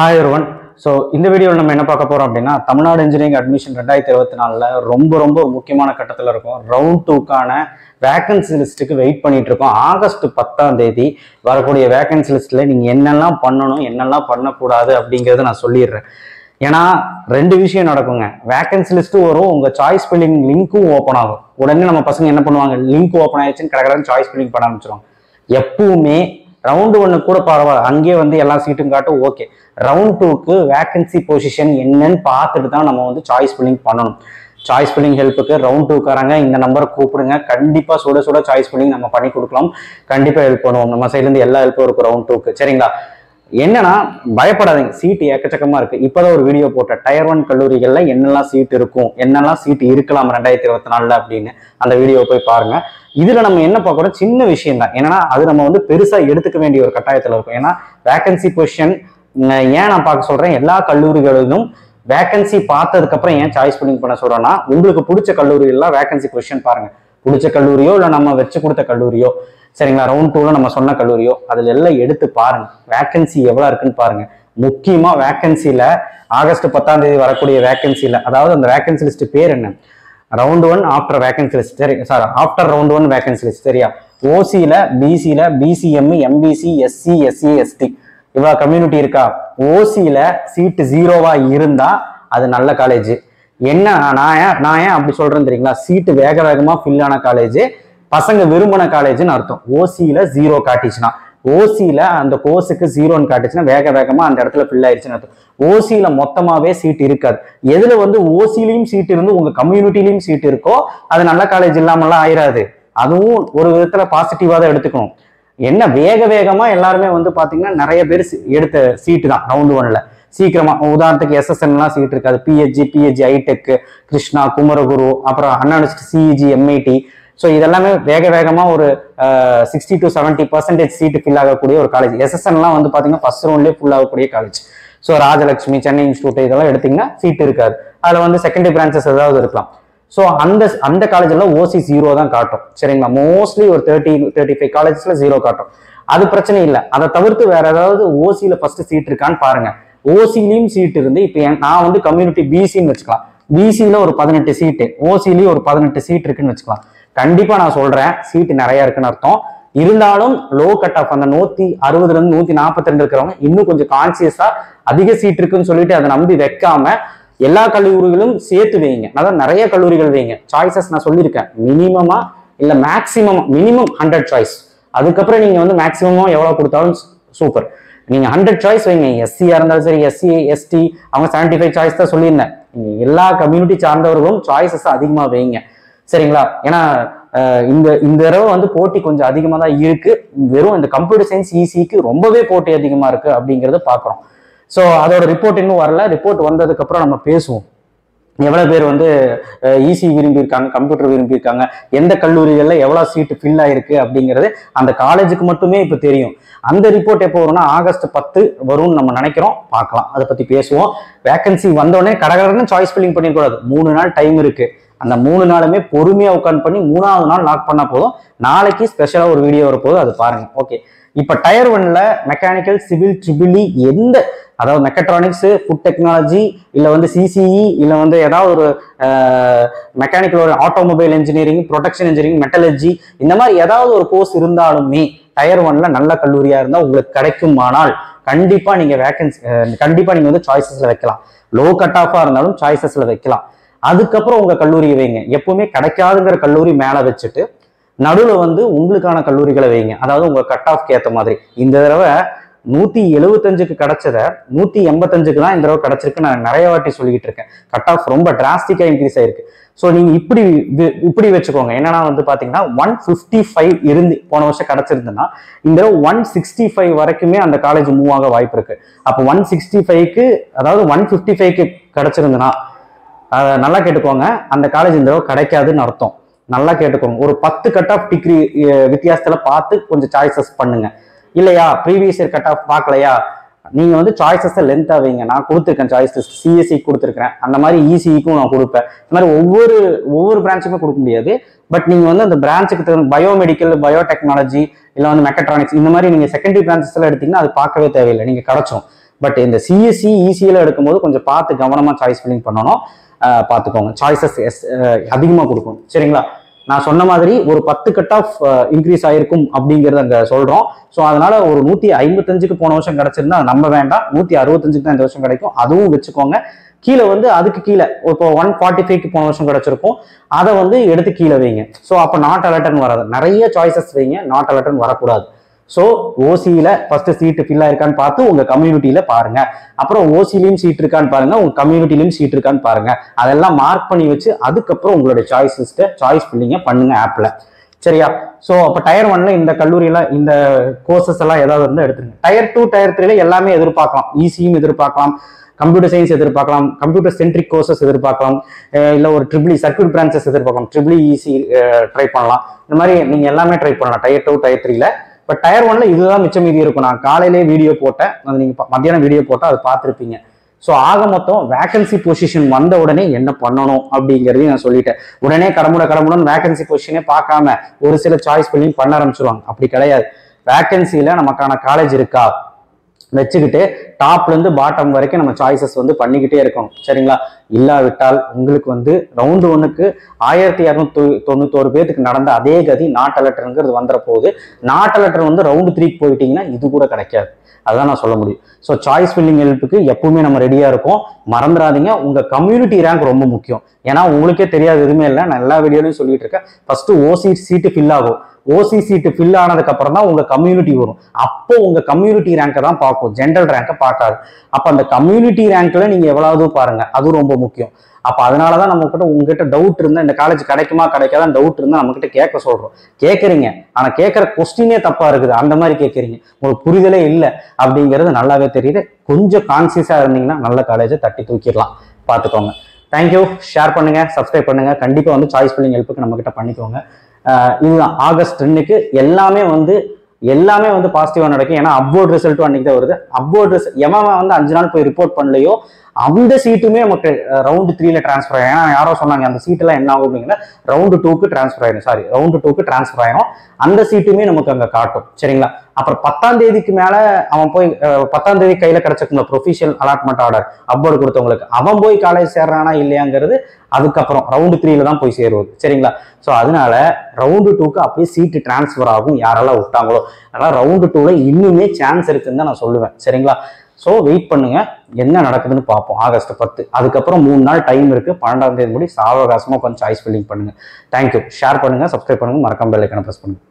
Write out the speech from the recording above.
Hi everyone. So இந்த வீடியோவில் நம்ம என்ன பார்க்க போகிறோம் அப்படின்னா தமிழ்நாடு இன்ஜினியரிங் அட்மிஷன் 2024 ரொம்ப முக்கியமான கட்டத்தில் இருக்கும். ரவுண்ட் 2க்கான வேகன்சி லிஸ்ட்டுக்கு வெயிட் பண்ணிட்டு இருக்கோம். ஆகஸ்ட் 10 வரக்கூடிய வேகன்சி லிஸ்ட்டில் நீங்கள் என்னெல்லாம் பண்ணணும் என்னெல்லாம் பண்ணக்கூடாது அப்படிங்கிறத நான் சொல்லிடுறேன். ஏன்னா ரெண்டு விஷயம் நடக்குங்க. வேகன்சி லிஸ்ட்டும் வரும், உங்கள் சாய்ஸ் ஃபில்லிங் லிங்க்கும் ஓப்பன் ஆகும். உடனே நம்ம பசங்க என்ன பண்ணுவாங்க, லிங்க் ஓப்பன் ஆயிடுச்சுன்னு கடற்கடன் சாய்ஸ் ஃபில்லிங் பண்ண ஆரம்பிச்சிருவாங்க. எப்பவுமே ரவுண்டு 1 கூட பரவாயில்ல, அங்கேயே வந்து எல்லா சீட்டும் காட்டும், ஓகே. ரவுண்ட் 2க்கு வேகன்சி பொசிஷன் என்னன்னு பார்த்துட்டு தான் நம்ம வந்து சாய்ஸ் ஃபில்லிங் பண்ணணும். சாய்ஸ் ஃபில்லிங் ஹெல்ப்புக்கு ரவுண்ட் 2க்காரங்க இந்த நம்பரை கூப்பிடுங்க. கண்டிப்பாக சுட சாய்ஸ் ஃபில்லிங் நம்ம பண்ணி கொடுக்கலாம். கண்டிப்பாக ஹெல்ப் பண்ணுவோம். நம்ம சைட்லேருந்து எல்லா ஹெல்ப்பும் இருக்கும் ரவுண்ட் 2க்கு. சரிங்களா? என்னன்னா பயப்படாதீங்க, சீட்டு எக்கச்சக்கமா இருக்கு. இப்போதான் ஒரு வீடியோ போட்ட டயர் 1 கல்லூரிகள்ல என்னெல்லாம் சீட் இருக்கும், என்னெல்லாம் சீட்டு இருக்கலாம் 2024 அப்படின்னு அந்த வீடியோ போய் பாருங்க. இதுல நம்ம என்ன பார்க்கறோம், சின்ன விஷயம் தான். ஏன்னா அது நம்ம வந்து பெருசா எடுத்துக்க வேண்டிய ஒரு கட்டாயத்துல இருக்கும். ஏன்னா வேகன்சி பொசிஷன் ஏன் நான் பார்க்க சொல்றேன், எல்லா கல்லூரிகளிலும் வேகன்சி பார்த்ததுக்கு அப்புறம் ஏன் சாய்ஸ் ஃபில்லிங் பண்ண சொல்றேன்னா, உங்களுக்கு பிடிச்ச கல்லூரிகள்லாம் வேகன்சி பொசிஷன் பாருங்க. பிடிச்ச கல்லூரியோ இல்லை நம்ம வச்சு கொடுத்த கல்லூரியோ, சரிங்களா, ரவுண்ட் 2ல நம்ம சொன்ன கல்லூரியோ, அதுல எல்லாம் எடுத்து பாருங்க. வேகன்சி எவ்வளவு இருக்குன்னு பாருங்க. முக்கியமா வேகன்சில ஆகஸ்ட் 10 வரக்கூடிய வேகன்சில, அதாவது அந்த வேகன்சி லிஸ்ட் பேர் என்ன, ரவுண்ட் 1 ஆஃப்டர் வேகன்சி லிஸ்ட். சரி sir, after round 1 vacancy list. சரியா? ஓசியில, பிசியில, BCM, MBC, SC, SC, ST இவ்வளவு கம்யூனிட்டி இருக்கா? ஓசியில சீட்டு 0வா இருந்தா அது நல்ல காலேஜ். என்ன நான் ஏன் அப்படி சொல்றேன்னு தெரியுங்களா? சீட்டு வேகமா ஃபில் ஆன காலேஜ், பசங்க விரும்பின காலேஜ்னு அர்த்தம். ஓசியில 0 காட்டிச்சுன்னா, ஓசியில அந்த கோர்ஸுக்கு 0ன்னு காட்டுச்சுன்னா வேகமா அந்த இடத்துல ஃபில் ஆயிடுச்சுன்னு அர்த்தம். ஓசியில மொத்தமாவே சீட் இருக்காது. எதுல வந்து ஓசிலையும் சீட் இருந்து உங்க கம்யூனிட்டிலையும் சீட் இருக்கோ அது நல்ல காலேஜ் இல்லாமலாம் ஆயிராது. அதுவும் ஒரு விதத்துல பாசிட்டிவா தான் எடுத்துக்கணும். என்ன வேகமா எல்லாருமே வந்து பாத்தீங்கன்னா நிறைய பேர் எடுத்த சீட்டு தான் ரவுண்ட் 1ல சீக்கிரமா. உதாரணத்துக்கு SSNலாம் சீட் இருக்காது. பிஹெச்ஜி, ஐடெக், கிருஷ்ணா, குமரகுரு, அப்புறம் அண்ணா சிஇஜி, எம்ஐடி. ஸோ இதெல்லாமே வேகமா ஒரு 60 to 70% சீட்டு ஃபில் ஆகக்கூடிய ஒரு காலேஜ். SSNலாம் வந்து பாத்தீங்கன்னா ஃபர்ஸ்ட் ரவுண்ட்லேயே ஃபுல் ஆகக்கூடிய college. So Rajalakshmi, Chennai institute இதெல்லாம் எடுத்தீங்கன்னா சீட் இருக்காது. அதுல வந்து செகண்டரி பிரான்ச்சஸ் ஏதாவது இருக்கலாம். ஸோ அந்த காலேஜ்ல ஓசி 0 தான் காட்டும். சரிங்களா? மோஸ்ட்லி ஒரு 35 காலேஜஸ்ல 0 காட்டும். அது பிரச்சனை இல்லை. அதை தவிர்த்து வேற ஏதாவது ஓசியில ஃபர்ஸ்ட் சீட் இருக்கான்னு பாருங்க. ஓசிலையும் சீட் இருந்து, இப்போ நான் வந்து கம்யூனிட்டி பிசின்னு வச்சுக்கலாம். பிசியில ஒரு 18 சீட்டு, ஓசிலையும் ஒரு 18 சீட் இருக்குன்னு வச்சுக்கலாம். கண்டிப்பா நான் சொல்றேன் சீட்டு நிறைய இருக்குன்னு அர்த்தம். இருந்தாலும் லோ கட் ஆஃப் அந்த 160 இருந்து 142 இருக்கிறவங்க இன்னும் கொஞ்சம் கான்சியஸா அதிக சீட் இருக்குன்னு சொல்லிட்டு அதை நம்பி வைக்காம எல்லா கல்லூரிகளும் சேர்த்து வைங்க. அதாவது நிறைய கல்லூரிகள் வைங்க. சாய்ஸஸ் நான் சொல்லியிருக்கேன், மினிமமா இல்ல மேக்சிமம், மினிமம் 100 சாய்ஸ். அதுக்கப்புறம் நீங்க வந்து மேக்சிமமா எவ்வளவு கொடுத்தாலும் சூப்பர். நீங்க 100 சாய்ஸ் வைங்க. எஸ்சியா இருந்தாலும் சரி, எஸ்சி எஸ்டி அவங்க 75 சாய்ஸ் தான் சொல்லியிருந்தேன். நீங்க எல்லா கம்யூனிட்டி சார்ந்தவர்களும் சாய்ஸஸ் அதிகமா வைங்க. சரிங்களா? ஏன்னா இந்த தடவை வந்து போட்டி கொஞ்சம் அதிகமா தான் இருக்கு. வெறும் இந்த கம்ப்யூட்டர் சயின்ஸ் ஈசிக்கு ரொம்பவே போட்டி அதிகமா இருக்கு அப்படிங்கறத பாக்குறோம். ஸோ அதோட ரிப்போர்ட் இன்னும் வரல. ரிப்போர்ட் வந்ததுக்கு அப்புறம் நம்ம பேசுவோம். எவ்வளவு பேர் வந்து ஈசி விரும்பியிருக்காங்க, கம்ப்யூட்டர் விரும்பியிருக்காங்க, எந்த கல்லூரிகள்ல எவ்வளவு சீட்டு ஃபில் ஆயிருக்கு அப்படிங்கிறது அந்த காலேஜுக்கு மட்டுமே இப்ப தெரியும். அந்த ரிப்போர்ட் எப்போ வரும்னா ஆகஸ்ட் 10 வரும்னு நம்ம நினைக்கிறோம். பார்க்கலாம், அதை பத்தி பேசுவோம். வேகன்சி வந்தோடனே கடகடன்னு சாய்ஸ் ஃபில்லிங் பண்ணிக்கூடாது. 3 நாள் டைம் இருக்கு. அந்த 3 நாளுமே பொறுமையா உட்காந்து பண்ணி 3வது நாள் லாக் பண்ணா போதும். நாளைக்கு ஸ்பெஷலா ஒரு வீடியோ வரப்போது, அது பாருங்க. ஓகே, இப்ப டயர் 1ல மெக்கானிக்கல், சிவில், ட்ரிபிள் எந்த, அதாவது மெக்கட்ரானிக்ஸ், ஃபுட் டெக்னாலஜி, இல்ல வந்து சிசிஇ, இல்ல வந்து ஏதாவது ஒரு மெக்கானிக்கல், ஒரு automobile engineering, production engineering, metallurgy, இந்த மாதிரி ஏதாவது ஒரு கோர்ஸ் இருந்தாலுமே டயர் 1ல நல்ல கல்லூரியா இருந்தா உங்களுக்கு கிடைக்குமானால் கண்டிப்பா நீங்க கண்டிப்பா நீங்க வந்து சாய்ஸஸ்ல வைக்கலாம். லோ கட் ஆஃபா இருந்தாலும் சாய்ஸஸ்ல வைக்கலாம். அதுக்கப்புறம் உங்க கல்லூரியை வைங்க. எப்பவுமே கிடைக்காதுங்கிற கல்லூரி மேல வச்சுட்டு நடுவுல வந்து உங்களுக்கான கல்லூரிகளை வைங்க. அதாவது உங்க கட் ஆஃப்க்கு ஏற்ற மாதிரி. இந்த தடவை 175க்கு கிடைச்சத 185க்கு தான் இந்த தடவை கிடைச்சிருக்கு. நான் நிறைய வாட்டி சொல்லிக்கிட்டு இருக்கேன். கட் ஆஃப் ரொம்ப டிராஸ்டிக்கா இன்க்ரீஸ் ஆயிருக்கு. ஸோ நீங்க இப்படி வச்சுக்கோங்க. என்னன்னா வந்து பாத்தீங்கன்னா 155 இருந்து போன வருஷம் கிடைச்சிருந்ததுன்னா இந்த 165 வரைக்குமே அந்த காலேஜ் மூவ் ஆக வாய்ப்பு இருக்கு. அப்போ 165க்கு, அதாவது 155க்கு கிடைச்சிருந்ததுன்னா நல்லா கேட்டுக்கோங்க, அந்த காலேஜ் இந்த தடவை கிடைக்காதுன்னு அர்த்தம். நல்லா கேட்டுக்கோங்க. ஒரு 10 கட் ஆஃப் டிகிரி வித்தியாசத்துல பார்த்து கொஞ்சம் சாய்ஸஸ் பண்ணுங்க. இல்லையா, ப்ரீவியஸ் இயர் கட் ஆஃப் பார்க்கலையா, நீங்க வந்து சாய்ஸஸ் லென்த்தா வைங்க. நான் கொடுத்துருக்கேன் சாய்ஸஸ், சிஎஸ்சி கொடுத்துருக்கேன், அந்த மாதிரி இசிக்கும் நான் கொடுப்பேன். இந்த மாதிரி ஒவ்வொரு பிரான்ச்சுமே கொடுக்க முடியாது. பட் நீங்க வந்து அந்த பிரான்ச்சுக்கு தகுந்த பயோமெடிக்கல், பயோடெக்னாலஜி, இல்லை வந்து மெக்கட்ரானிக்ஸ், இந்த மாதிரி நீங்க செகண்டரி பிரான்ச்சஸ் எல்லாம் எடுத்தீங்கன்னா அது பார்க்கவே தேவையில்லை, நீங்க கிடைச்சோம். பட் இந்த சிஎஸ்சி இசியில் எடுக்கும்போது கொஞ்சம் பார்த்து கவனமாக சாய்ஸ் ஃபில்லிங் பண்ணணும். பார்த்துக்கோங்க. சாய்ஸஸ் அதிகமாக கொடுக்கணும். சரிங்களா? நான் சொன்ன மாதிரி ஒரு 10 கட் ஆஃப் இன்க்ரீஸ் ஆயிருக்கும் அப்படிங்கிறது அங்கே சொல்கிறோம். ஸோ அதனால ஒரு 155க்கு போன வருஷம் கிடைச்சிருந்தா நம்ப வேண்டாம். 165க்கு தான் இந்த வருஷம் கிடைக்கும். அதுவும் வச்சுக்கோங்க. கீழே வந்து அதுக்கு கீழே இப்போ 145க்கு போன வருஷம் கிடைச்சிருக்கும். அதை வந்து எடுத்து கீழே வைங்க. ஸோ அப்போ நாட் அலர்ட்னு வராது. நிறைய சாய்ஸஸ் வைங்க, நாட் அலர்ட்னு வரக்கூடாது. ஸோ ஓசியில ஃபர்ஸ்ட் சீட்டு ஃபில் ஆயிருக்கான்னு பார்த்து உங்க கம்யூனிட்டியில பாருங்க. அப்புறம் ஓசிலையும் சீட் இருக்கான்னு பாருங்க, உங்க கம்யூனிட்டிலையும் சீட் இருக்கான்னு பாருங்க. அதெல்லாம் மார்க் பண்ணி வச்சு அதுக்கப்புறம் உங்களுடைய சாய்ஸ் லிஸ்ட்டை சாய்ஸ் ஃபில்லிங்க பண்ணுங்க ஆப்ல. சரியா? ஸோ அப்போ டயர் 1ல இந்த கல்லூரியில இந்த கோர்சஸ் எல்லாம் ஏதாவது இருந்தால் எடுத்துருங்க. டயர் 2 டயர் 3ல எல்லாமே எதிர்பார்க்கலாம். ஈஸியும் எதிர்பார்க்கலாம், கம்ப்யூட்டர் சயின்ஸ் எதிர்பார்க்கலாம், கம்ப்யூட்டர் சென்ட்ரிக் கோர்சஸ் எதிர்பார்க்கலாம், இல்லை ஒரு ட்ரிபிள் சர்க்யூட் பிரான்ச்சஸ் எதிர்பார்க்கலாம், ட்ரிபிள் ஈசி ட்ரை பண்ணலாம். இந்த மாதிரி நீங்க எல்லாமே ட்ரை பண்ணலாம் டயர் 2 டயர் 3ல. பட் டயர் 1ல இதுதான் மிச்சம் மீதி இருக்கும். நான் காலையிலே வீடியோ போட்டேன், நீங்க மத்தியானம் வீடியோ போட்டா அதை பார்த்துருப்பீங்க. ஸோ ஆக மொத்தம் வேகன்சி பொசிஷன் வந்த உடனே என்ன பண்ணணும் அப்படிங்கிறதையும் நான் சொல்லிட்டேன். உடனே கடமுடன் வேகன்சி பொசிஷனே பார்க்காம ஒரு சில சாய்ஸ் பண்ணி பண்ண ஆரம்பிச்சிருவாங்க. அப்படி கிடையாது. வேகன்சியில நமக்கான காலேஜ் இருக்கா வச்சுக்கிட்டு டாப்ல இருந்து பாட்டம் வரைக்கும் நம்ம சாய்ஸஸ் வந்து பண்ணிக்கிட்டே இருக்கணும். சரிங்களா? இல்லாவிட்டால் உங்களுக்கு வந்து ரவுண்டு 1க்கு 1291 பேருக்கு நடந்த அதே கதி நாட் அலர்ட்ங்கிறது வந்துற போது நாட் அலர்ட் வந்து ரவுண்டு 3க்கு போயிட்டீங்கன்னா இது கூட கிடைக்காது. அதுதான் நான் சொல்ல முடியும். ஸோ சாய்ஸ் ஃபில்லிங் ஹெல்ப்புக்கு எப்பவுமே நம்ம ரெடியா இருக்கோம். மறந்துடாதீங்க, உங்க கம்யூனிட்டி ரேங்க் ரொம்ப முக்கியம். ஏன்னா உங்களுக்கே தெரியாது எதுவுமே இல்லை, நான் எல்லா வீடியோலையும் சொல்லிட்டு இருக்கேன். ஃபர்ஸ்ட் ஓசி சீட்டு ஃபில் ஆகும். ஓசி சீட்டு ஃபில் ஆனதுக்கு அப்புறம் தான் உங்க கம்யூனிட்டி வரும். அப்போ உங்க கம்யூனிட்டி ரேங்கை தான் பார்க்கும், ஜென்ரல் ரேங்கை பார்க்காது. அப்ப அந்த கம்யூனிட்டி ரேங்க்ல நீங்க எவ்வளவு பாருங்க, அது ரொம்ப முக்கியம். அப்ப அதனாலதான் நம்ம கிட்ட உங்ககிட்ட டவுட் இருந்தா, இந்த காலேஜ் கிடைக்குமா கிடைக்காதான் டவுட் இருந்தா நம்ம கிட்ட கேட்க சொல்றோம். கேட்கறீங்க, ஆனா கேட்கற கொஸ்டினே தப்பா இருக்குது. அந்த மாதிரி கேட்கறீங்க, உங்களுக்கு புரிதலே இல்லை அப்படிங்கிறது நல்லாவே தெரியுது. கொஞ்சம் கான்சியஸா இருந்தீங்கன்னா நல்ல காலேஜை தட்டி தூக்கிடலாம். பார்த்துக்கோங்க. தேங்க்யூ. ஷேர் பண்ணுங்க, சப்ஸ்கிரைப் பண்ணுங்க. கண்டிப்பா வந்து சாய்ஸ் ஃபில்லிங் ஹெல்ப்புக்கு நம்ம கிட்ட பண்ணிக்கோங்க. இதுதான் ஆகஸ்ட் 2க்கு எல்லாமே வந்து பாசிட்டிவா நடக்கும். ஏன்னா அப்வோர்ட் ரிசல்ட்டும் அன்னைக்கு தான் வருது. அப்வோர்ட் ரிசல்ட் எவன் வந்து 5 நாள் போய் ரிப்போர்ட் பண்ணலையோ அந்த சீட்டுமே நமக்கு ரவுண்டு 3ல டிரான்ஸ்ஃபர் ஆகும். ஏன்னா யாரோ சொன்னாங்க அந்த சீட்டெல்லாம் என்ன ஆகும் அப்படிங்கிற ரவுண்டு 2க்கு டிரான்ஸ்ஃபர் ஆயிடும். அந்த சீட்டுமே நமக்கு அங்க காட்டும். சரிங்களா? அப்புறம் 10ஆம் தேதிக்கு மேல அவன் போய் 10ஆம் தேதி கையில கிடைச்சிருந்த ப்ரொஃபிஷியல் அலாட்மெண்ட் ஆர்டர் அப்வோர்டு கொடுத்தவங்களுக்கு அவன் போய் காலேஜ் சேர்றானா இல்லையாங்கிறது அதுக்கப்புறம் ரவுண்டு 3ல தான் போய் சேருவது. சரிங்களா? ஸோ அதனால ரவுண்டு 2க்கு அப்படியே சீட்டு டிரான்ஸ்ஃபர் ஆகும் யாரெல்லாம் விட்டாங்களோ. அதனால ரவுண்டு 2ல இன்னுமே சான்ஸ் இருக்குன்னு தான் நான் சொல்லுவேன். சரிங்களா? ஸோ வெயிட் பண்ணுங்க, என்ன நடக்குதுன்னு பார்ப்போம். ஆகஸ்ட் 10 அதுக்கப்புறம் 3 நாள் டைம் இருக்கு. 12ஆம் தேதி முடி சாவகாசமா கொஞ்சம் சாய்ஸ் ஃபில்லிங் பண்ணுங்க. தேங்க்யூ. ஷேர் பண்ணுங்க, சப்ஸ்கிரைப் பண்ணுங்க, மறக்காம பெல் ஐகானை பிரஸ் பண்ணுங்க.